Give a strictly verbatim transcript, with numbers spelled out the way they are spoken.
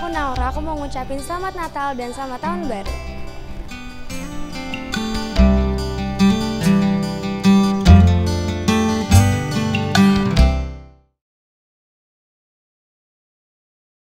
Naura, aku mau ngucapin selamat Natal dan selamat tahun baru.